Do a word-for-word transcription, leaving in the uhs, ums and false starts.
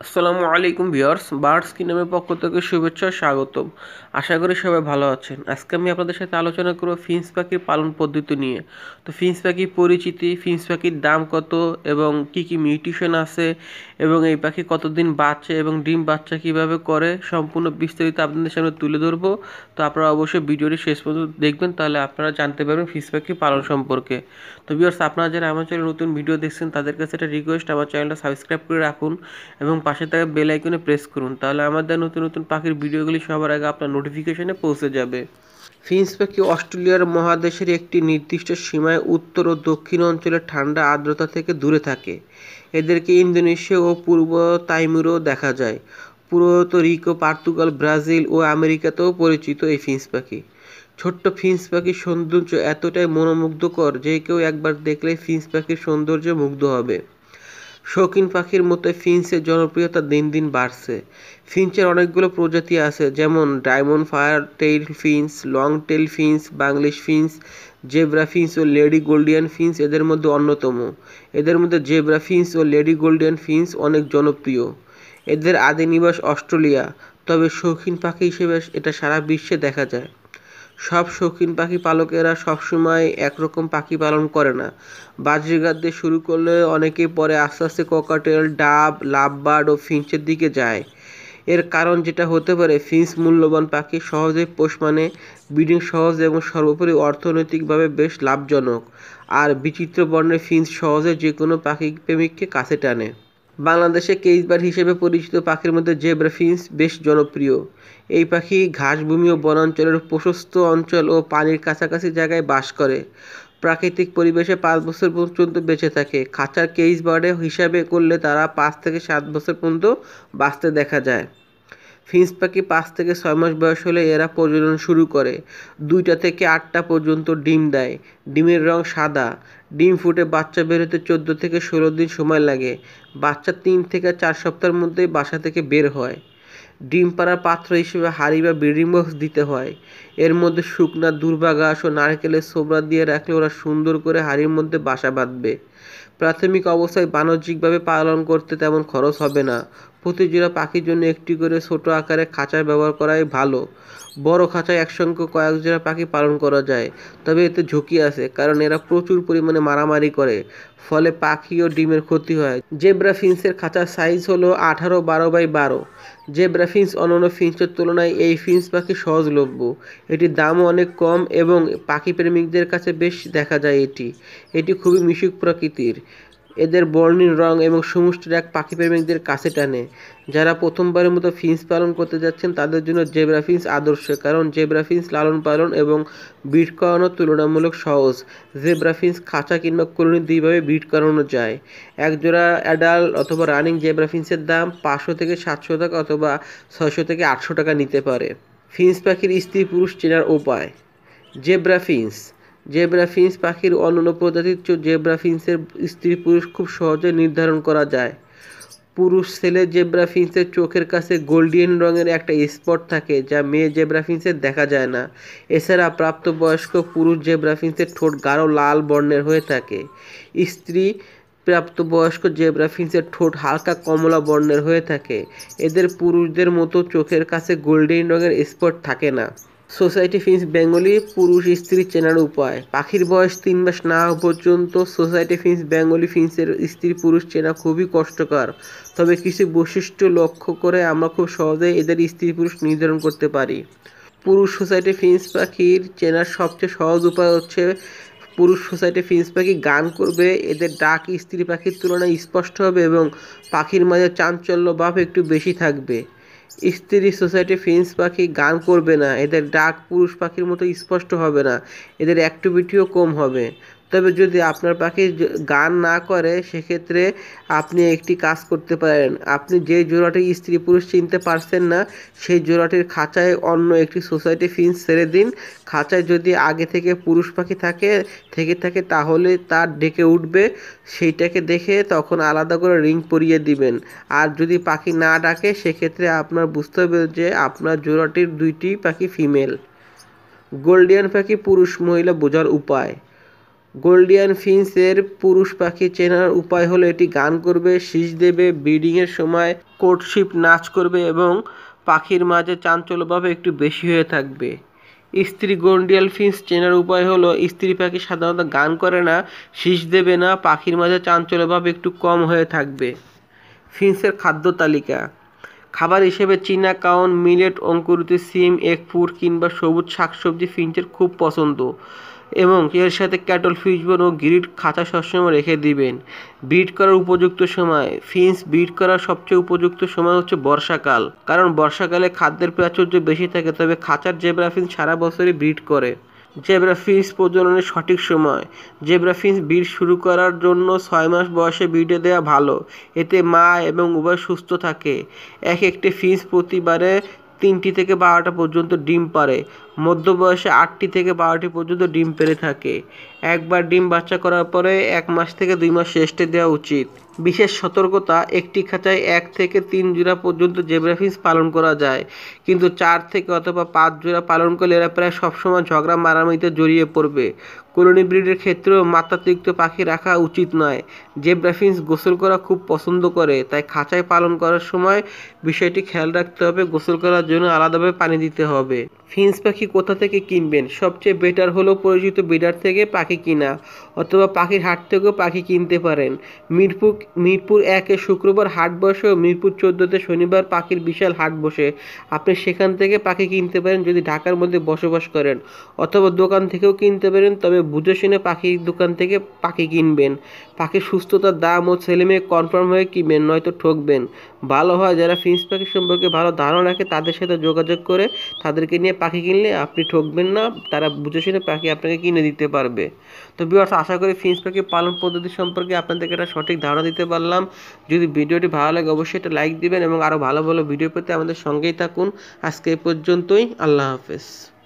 আসসালামু আলাইকুম ভিউয়ার্স, বার্ডskingdom-এর পক্ষ থেকে শুভেচ্ছা ও স্বাগতম। আশা করি সবাই ভালো আছেন। আজকে আমি আপনাদের সাথে আলোচনা করব ফিঞ্চ পাখির পালন পদ্ধতি নিয়ে। তো ফিঞ্চ পাখির পরিচিতি, ফিঞ্চ পাখির দাম কত এবং কি কি মিউটেশন আছে এবং এই পাখি কতদিন বাঁচে এবং ডিম বাচ্চা কিভাবে করে সম্পূর্ণ বিস্তারিত আপনাদের সামনে তুলে ধরবো। তো আপনারা অবশ্যই ভিডিওটি শেষ পর্যন্ত দেখবেন, তাহলে আপনারা জানতে পারবেন ফিঞ্চ পাখির পালন সম্পর্কে। তো ভিউয়ার্স, আপনারা যারা আমার চ্যানেলে নতুন ভিডিও দেখছেন তাদের কাছে একটা রিকোয়েস্ট, আমার চ্যানেলটা সাবস্ক্রাইব করে রাখুন এবং পাশে থাকা বেল আইকনে প্রেস করুন, তাহলে আমাদের নতুন নতুন পাখির ভিডিওগুলি সবার আগে আপনার নোটিফিকেশনে পৌঁছে যাবে। ফিঞ্চ পাখি অস্ট্রেলিয়ার মহাদেশের একটি নির্দিষ্ট সীমায় উত্তর ও দক্ষিণ অঞ্চলে ঠান্ডা আর্দ্রতা থেকে দূরে থাকে। এদেরকে ইন্দোনেশিয়া ও পূর্ব তাইমুরেও দেখা যায়। পুরোতো রিকো, পর্তুগাল, ব্রাজিল ও আমেরিকাতেও পরিচিত এই ফিঞ্চ পাখি। ছোট্ট ফিঞ্চ পাখির সৌন্দর্য এতটাই মনোমুগ্ধকর যে কেউ একবার দেখলেই ফিঞ্চ পাখির সৌন্দর্যে মুগ্ধ হবে। শৌখিন পাখির মতো ফিঞ্চের জনপ্রিয়তা দিন দিন বাড়ছে। ফিঞ্চের অনেকগুলো প্রজাতি আছে, যেমন diamond fire tail finch, long tail finch, Bengalese finch, zebra finch ও লেডি গোল্ডিয়ান ফিঞ্চ এদের মধ্যে অন্যতম। এদের মধ্যে জেব্রা ফিঞ্চ ও লেডি গোল্ডিয়ান ফিঞ্চ অনেক জনপ্রিয়। এদের আদি নিবাস অস্ট্রেলিয়া, তবে শৌখিন পাখি হিসেবে এটা সারা বিশ্বে দেখা যায়। সব শৌখিন পাখি পালকেরা সবসময় একরকম পাখি পালন করে না। বাজরিগার দিয়ে শুরু করলে অনেকেই পরে আস্তে আস্তে ককাটেল, ডাব, লাভবার্ড ও ফিঞ্চের দিকে যায়। এর কারণ যেটা হতে পারে, ফিঞ্চ মূল্যবান পাখি, সহজে পোষ মানে, ব্রিডিং সহজ এবং সর্বোপরি অর্থনৈতিকভাবে বেশ লাভজনক। আর বিচিত্র বর্ণের ফিঞ্চ সহজে যে কোনো পাখি প্রেমিককে কাছে টানে। বাংলাদেশে কেজবার্ড হিসেবে পরিচিত পাখির মধ্যে জেব্রা ফিঞ্চ বেশ জনপ্রিয়। এই পাখি ঘাসভূমি ও বনাঞ্চলের প্রশস্ত অঞ্চল ও পানির কাছাকাছি জায়গায় বাস করে। প্রাকৃতিক পরিবেশে পাঁচ বছর পর্যন্ত বেঁচে থাকে। খাঁচার কেজবার্ডে হিসাবে করলে তারা পাঁচ থেকে সাত বছর পর্যন্ত বাঁচতে দেখা যায়। ফিঞ্চ পাখি পাঁচ থেকে ছয় মাস বয়স হলে এরা প্রজনন শুরু করে। দুইটা থেকে আটটা পর্যন্ত ডিম দেয়। ডিমের রং সাদা। ডিম ফুটে বাচ্চা বের হতে চোদ্দ থেকে ষোলো দিন সময় লাগে। বাচ্চা তিন থেকে চার সপ্তাহের মধ্যেই বাসা থেকে বের হয়। ডিম পাড়ার পাত্র হিসেবে হাঁড়ি বা ব্রিডিং বক্স দিতে হয়। এর মধ্যে শুকনা দূর্বা ঘাস ও নারকেলের ছোবড়া দিয়ে রাখলে ওরা সুন্দর করে হাঁড়ির মধ্যে বাসা বাঁধবে। প্রাথমিক অবস্থায় বাণিজ্যিকভাবে পালন করতে তেমন খরচ হবে না। প্রতি জোড়া পাখির জন্য একটি করে ছোট আকারের খাঁচা ব্যবহার করাই ভালো। বড় খাঁচায় একসঙ্গে কয়েক জোড়া পাখি পালন করা যায়, তবে এতে ঝুঁকি আছে, কারণ এরা প্রচুর পরিমাণে মারামারি করে, ফলে পাখি ও ডিমের ক্ষতি হয়। জেব্রা ফিঞ্চের খাঁচার সাইজ হলো আঠারো বারো বাই বারো। জেব্রা ফিঞ্চ অন্যান্য ফিঞ্চের তুলনায় এই ফিঞ্চ পাখি সহজলভ্য। এটির দামও অনেক কম এবং পাখি প্রেমিকদের কাছে বেশ দেখা যায়। এটি এটি খুবই মিশুক প্রকৃতির। এদের বর্ণিল রং এবং সমষ্টির এক পাখি প্রেমিকদের কাছে টানে। যারা প্রথমবারের মতো ফিঞ্চ পালন করতে যাচ্ছেন তাদের জন্য জেব্রা ফিঞ্চ আদর্শ, কারণ জেব্রা ফিঞ্চ লালন পালন এবং ব্রিড করানো তুলনামূলক সহজ। জেব্রা ফিঞ্চ খাঁচা কিংবা কলোনি দুইভাবে ব্রিড করানো যায়। এক জোড়া অ্যাডাল্ট অথবা রানিং জেব্রা ফিঞ্চের দাম পাঁচশো থেকে সাতশো টাকা অথবা ছয়শো থেকে আটশো টাকা নিতে পারে। ফিঞ্চ পাখির স্ত্রী পুরুষ চেনার উপায়। জেব্রা ফিঞ্চ জেব্রা ফিঞ্চ পাখির অন্যান্য প্রজাতির চেয়ে জেব্রা ফিঞ্চের স্ত্রী পুরুষ খুব সহজে নির্ধারণ করা যায়। পুরুষ ছেলে জেব্রা ফিঞ্চের চোখের কাছে গোল্ডিয়ান রঙের একটা স্পট থাকে, যা মেয়ে জেব্রা ফিঞ্চের দেখা যায় না। এছাড়া প্রাপ্তবয়স্ক পুরুষ জেব্রা ফিঞ্চের ঠোঁট গাঢ় লাল বর্ণের হয়ে থাকে। স্ত্রী প্রাপ্তবয়স্ক জেব্রা ফিঞ্চের ঠোঁট হালকা কমলা বর্ণের হয়ে থাকে। এদের পুরুষদের মতো চোখের কাছে গোল্ডেন রঙের স্পট থাকে না। সোসাইটি ফিঞ্চ বেঙ্গলি পুরুষ স্ত্রী চেনার উপায়। পাখির বয়স তিন মাস না হওয়া পর্যন্ত সোসাইটি ফিঞ্চ বেঙ্গলি ফিঞ্চের স্ত্রী পুরুষ চেনা খুবই কষ্টকর, তবে কিছু বৈশিষ্ট্য লক্ষ্য করে আমরা খুব সহজেই এদের স্ত্রী পুরুষ নির্ধারণ করতে পারি। পুরুষ সোসাইটি ফিঞ্চ পাখির চেনার সবচেয়ে সহজ উপায় হচ্ছে, পুরুষ সোসাইটি ফিঞ্চ পাখি গান করবে। এদের ডাক স্ত্রী পাখির তুলনায় স্পষ্ট হবে এবং পাখির মাঝে চাঞ্চল্য ভাব একটু বেশি থাকবে। স্ত্রী সোসাইটি ফিঞ্চ পাখি গান করবে না। এদের ডাক পুরুষ পাখির মতো স্পষ্ট হবে না। এদের অ্যাক্টিভিটিও কম হবে। তবে যদি আপনার পাখি গান না করে, সেক্ষেত্রে আপনি একটি কাজ করতে পারেন। আপনি যে জোড়াটি স্ত্রী পুরুষ চিনতে পারছেন না, সেই জোড়াটির খাঁচায় অন্য একটি সোসাইটি ফিঞ্চ ছেড়ে দিন। খাঁচায় যদি আগে থেকে পুরুষ পাখি থাকে থেকে থাকে তাহলে তার ডেকে উঠবে। সেইটাকে দেখে তখন আলাদা করে রিং পরিয়ে দিবেন। আর যদি পাখি না ডাকে, সেক্ষেত্রে আপনার বুঝতে হবে যে আপনার জোড়াটির দুইটি পাখি ফিমেল। গোল্ডিয়ান পাখি পুরুষ মহিলা বোঝার উপায়। গোল্ডিয়ান ফিঞ্চের পুরুষ পাখি চেনার উপায় হলো এটি গান করবে, শীষ দেবে, ব্রিডিংয়ের সময় কোর্টশিপ নাচ করবে এবং পাখির মাঝে চাঞ্চল্যভাবে একটু বেশি হয়ে থাকবে। স্ত্রী গোল্ডিয়ান ফিঞ্চ চেনার উপায় হলো স্ত্রী পাখি সাধারণত গান করে না, শীষ দেবে না, পাখির মাঝে চাঞ্চল্যভাবে একটু কম হয়ে থাকবে। ফিঞ্চের খাদ্য তালিকা খাবার হিসেবে চীনা কাউন, মিলেট, অঙ্কুরিত সিম, এগফ্রুট কিংবা সবুজ শাকসবজি ফিঞ্চের খুব পছন্দ এবং এর সাথে ক্যাটল, ফিশবোন ও গ্রিড খাঁচা সবসময় রেখে দিবেন। ব্রিড করার উপযুক্ত সময় ফিঞ্চ ব্রিড করার সবচেয়ে উপযুক্ত সময় হচ্ছে বর্ষাকাল, কারণ বর্ষাকালে খাদ্যের প্রাচুর্য বেশি থাকে, তবে খাঁচার জেব্রা ফিঞ্চ সারা বছরই ব্রিড করে। জেব্রা ফিঞ্চ প্রজননের সঠিক সময় জেব্রা ফিঞ্চ ব্রিড শুরু করার জন্য ছয় মাস বয়সে ব্রিডে দেওয়া ভালো, এতে মা এবং উভয় সুস্থ থাকে। এক একটি ফিঞ্চ প্রতিবারে তিনটি থেকে বারোটা পর্যন্ত ডিম পারে, মধ্য বয়সে আটটি থেকে বারোটি পর্যন্ত ডিম পেড়ে থাকে। একবার ডিম বাচ্চা করার পরে এক মাস থেকে দুই মাস রেস্টে দেওয়া উচিত। বিশেষ সতর্কতা, একটি খাঁচায় এক থেকে তিন জোড়া পর্যন্ত জেব্রা ফিঞ্চ পালন করা যায়, কিন্তু চার থেকে অথবা পাঁচ জোড়া পালন করলে এরা প্রায় সবসময় ঝগড়া মারামারিতে জড়িয়ে পড়বে। কলোনি ব্রিডের ক্ষেত্রেও মাত্রাতিরিক্ত পাখি রাখা উচিত নয়। জেব্রা ফিঞ্চ গোসল করা খুব পছন্দ করে, তাই খাঁচায় পালন করার সময় বিষয়টি খেয়াল রাখতে হবে, গোসল করার জন্য আলাদাভাবে পানি দিতে হবে। ফিঞ্চ পাখি কোথা থেকে কিনবেন? সবচেয়ে বেটার হলো পরিচিত ব্রিডার থেকে পাখি কিনা, অথবা পাখির হাট থেকেও পাখি কিনতে পারেন। মিরপুর মিরপুর একে শুক্রবার হাট বসে ও মিরপুর চোদ্দোতে শনিবার পাখির বিশাল হাট বসে, আপনি সেখান থেকে পাখি কিনতে পারেন যদি ঢাকার মধ্যে বসবাস করেন, অথবা দোকান থেকেও কিনতে পারেন, তবে বুঝে শুনে পাখির দোকান থেকে পাখি কিনবেন। পাখির সুস্থতার দাম ও ছেলেমেয়ে কনফার্ম হয়ে কিনবেন, নয়তো ঠকবেন। ভালো হয় যারা ফিঞ্চ পাখি সম্পর্কে ভালো ধারণা রাখে তাদের সাথে যোগাযোগ করে তাদেরকে নিয়ে পাখি কিনলে আপনি ঠকবেন না, তারা বুঝে শুনে পাখি আপনাকে কিনে দিতে পারবে। তো ভিউয়ার্স, আশা করি ফিঞ্চ পাখি পালন পদ্ধতি সম্পর্কে আপনাদেরকে একটা সঠিক ধারণা দিতে পারলাম। যদি ভিডিওটি ভালো লাগে অবশ্যই একটা লাইক দিবেন এবং আরও ভালো ভালো ভিডিও পেতে আমাদের সঙ্গেই থাকুন। আজকে এই পর্যন্তই, আল্লাহ হাফেজ।